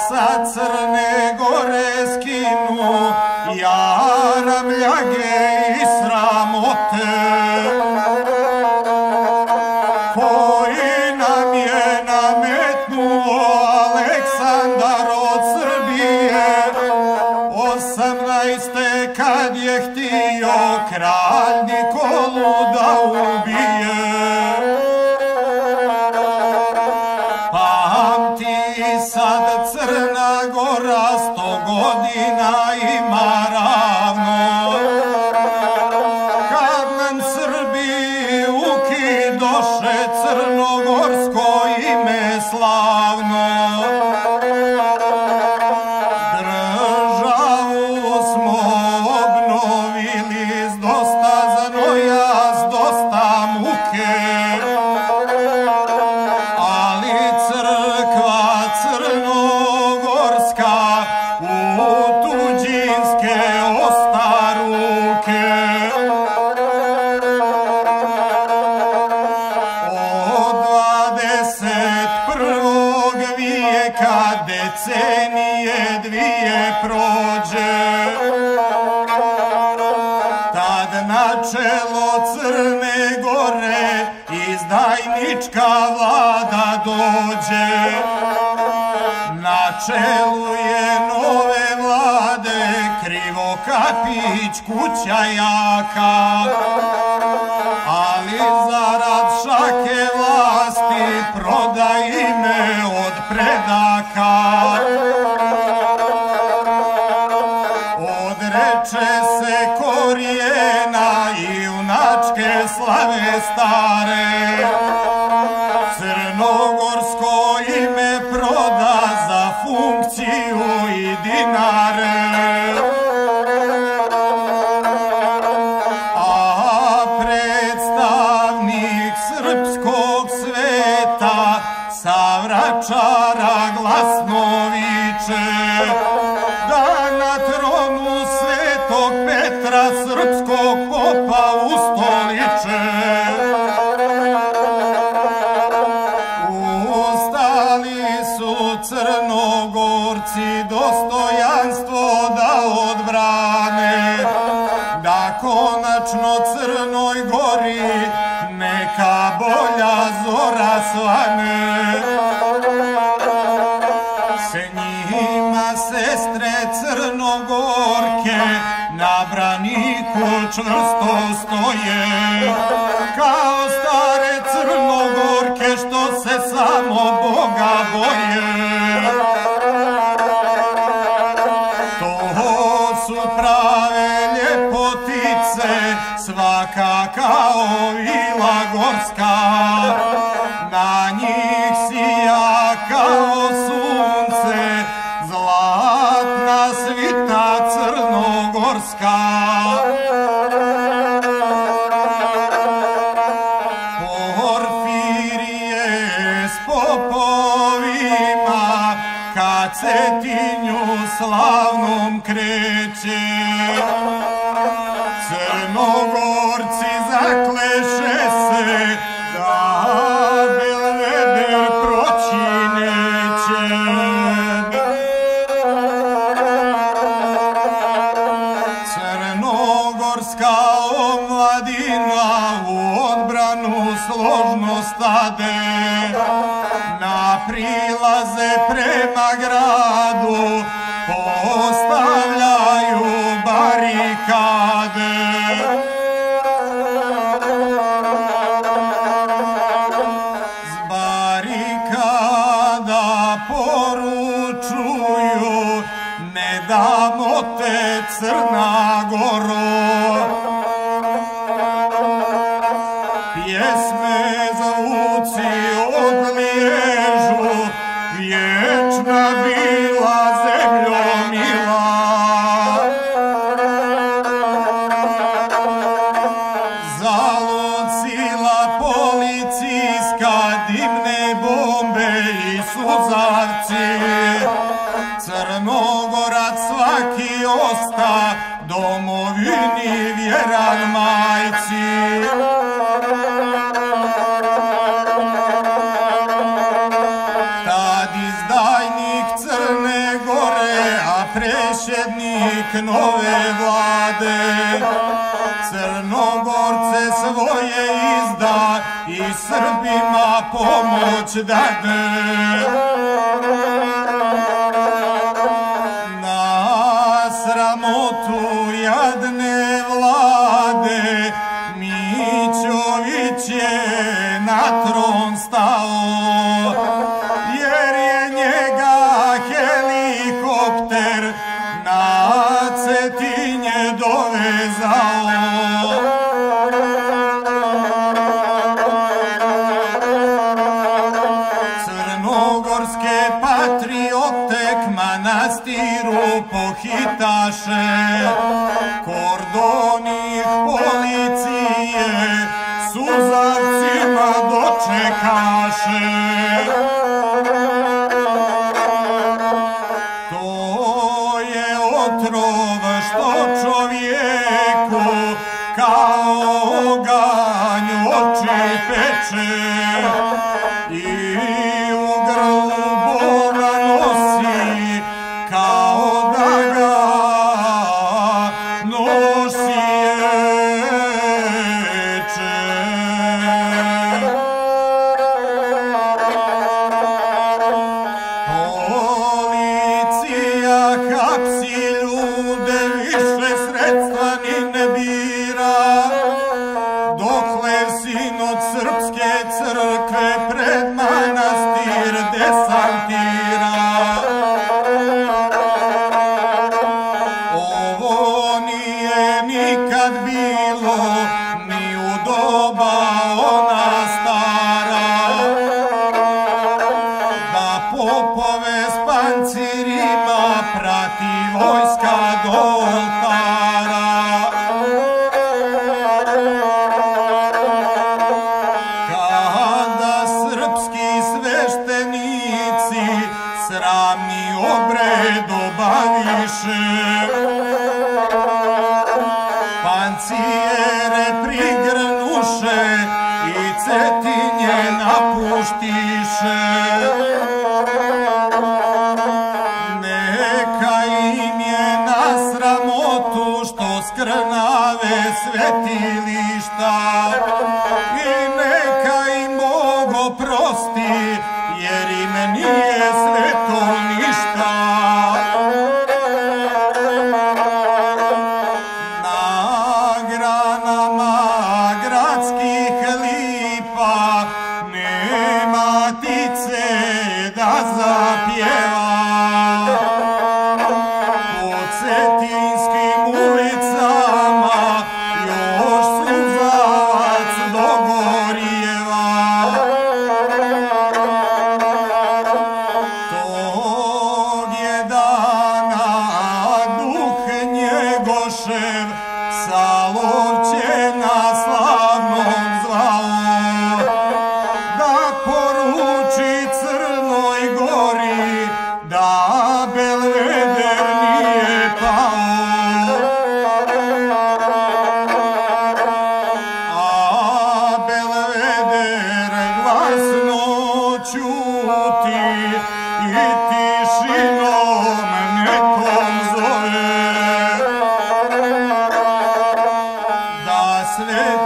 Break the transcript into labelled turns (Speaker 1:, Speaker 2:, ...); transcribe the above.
Speaker 1: sa Crne Gore skinu jaram ljage i sramote, koji nam je nametnuo Aleksandar od Srbije 18. kad je htio kralj Nikolu da ubije. Sad Crna Gora 100 godina ima ravno, kad nam Srbi ukidoše crnogorsko ime slavno. Državu smo obnovili s dosta zanoja, s dosta muke, ali crkva crnogorska u tuđinske ostaruke. Od 21. vijeka decenije dvije prođe, tad na čelo Crne Gore izdajnička vlada dođe. Na čelu je nove vlade Krivokapić Kućajaka, ali zarad šake vlasti proda ime od predaka. Odreče se korijena i junačke slave stare, crnogorsko ime proda za funkciju i dinare. A predstavnik srpskog sveta sa Vračara glasno viče da na tronu Svetog Petra srpskog popa ustoliče. Crnogorci dostojanstvo da odbrane, da konačno Crnoj Gori neka bolja zora svane. S njima sestre Crnogorke na braniku čvrsto stoje, kao stare Crnogorke što se samo Boga boje. To su prave ljepotice, svaka kao vila gorska, na njih sija kao sunce zlatna svita crnogorska. Porfirije s popovima ka Cetinju slavnom kreće, Crnogorci zakleše se da Belveder proći neće. Crnogorska omladina u odbranu složno stade, na prilaze prema gradu postavljaju barikade. Z barikada poručuju ne damo te Crna Goro. Pjesme zvuci odliježu, vječna bila zemljo mila. Zalud sila policijska, dimne bombe i suzavci, Crnogorac svaki osta domovini vjeran majci. Tad izdajnik Crne nasljednik nove vlade, Crnogorce svoje izda i Srbima pomoć dade. Na sramotu jadne vlade Mićović je na tron stao, jer je njega helikopter na Cetinje dovezao. Crnogorske patriote k manastiru pohitaše, kordonih policije suzavcima dočekaše. To je otrov što čovjeku kao oganj oči peče i u grlu Boga nosi kao da ga nož sječe. Policija hapsi ljude, više sredstva ni ne bira, dokle sinod srpske crkve pred manastir desantira. Ovo nije nikad bilo ni u doba ona stara, da popove s pancirima prati vojska do oltara. Kada srpski sveštenici sramni obred obaviše, pancijere prigrnuše i Cetinje napuštiše. Neka im je na sramotu što skrnave svetilišta i neka im Bog oprosti, jer im nije sveto ništa. Na granama gradskih lipa nema ptice da zapjeva. Po cetinskim ulicama još suzavac dogorjeva. Tog je dana duh Njegošev sa Lovćena slavnog zvao, da poruči Crnoj Gori da Belveder nije pao. A Belveder glasno ćuti i tišinom nekom zove, da sve